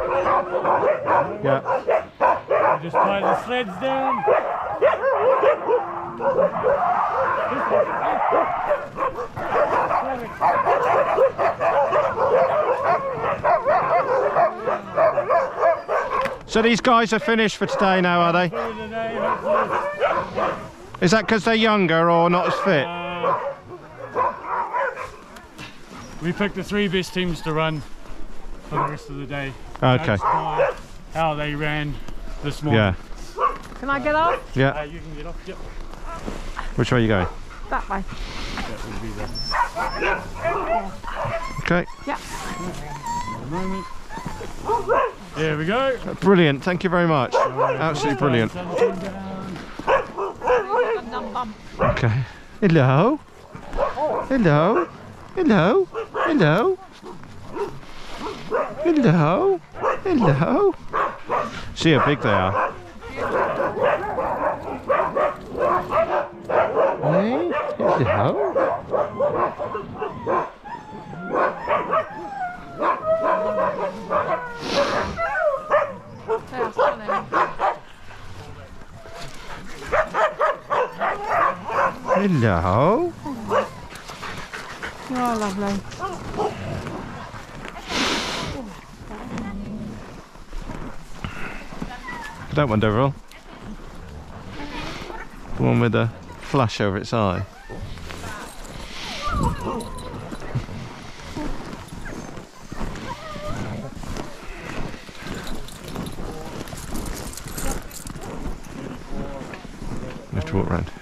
Yeah. We just tie the sleds down. So these guys are finished for today now, are they? Is that because they're younger or not as fit? We picked the 3 best teams to run for the rest of the day. Okay. That's how they ran this morning. Yeah. Can I get off? Yeah. You can get off. Yep. Which way are you going? That way. That would be the Okay. Yeah. moment. There we go. Brilliant. Thank you very much. Absolutely brilliant. Okay. Hello. Hello. Hello. Hello. Hello. Hello. See how big they are. Hey. Hello. Hello. Oh, lovely. That one, Deverell. The one with the flash over its eye. We have to walk round.